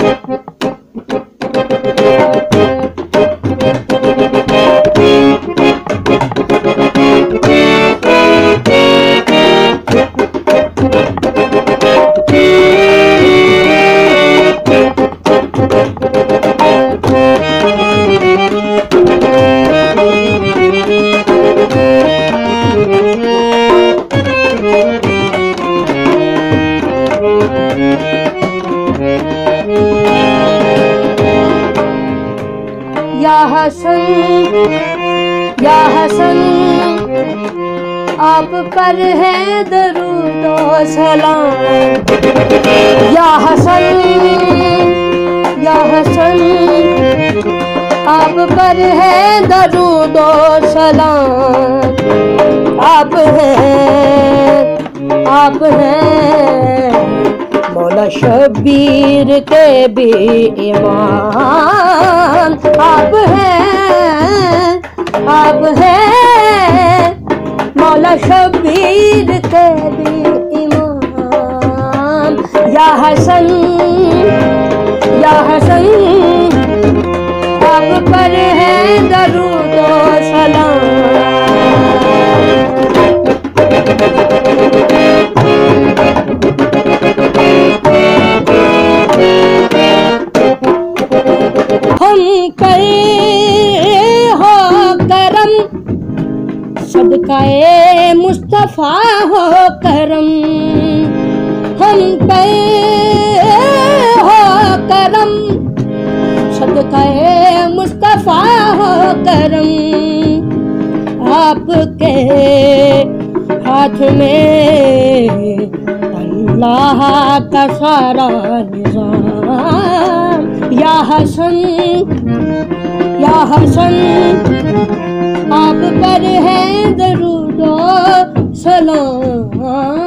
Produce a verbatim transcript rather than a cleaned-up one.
یا حسن یا حسن آپ پر ہے درود و سلام، یا حسن یا حسن آپ پر ہے درود و سلام، آپ ہیں آپ ہیں مولا شبیر کے بھی امام، آپ ہیں آپ ہیں مولا شبیر کے بھی امام، یا حسن یا حسن آپ پر ہے درود و سلام۔ ہم کرے ہو کرم صدقہ مصطفیٰ ہو کرم، ہم کرے ہو کرم صدقہ مصطفیٰ ہو کرم، آپ کے ہاتھ میں اللہ کا سارا نظام، یا حسن یا حسن آپ پر ہے درود و سلام۔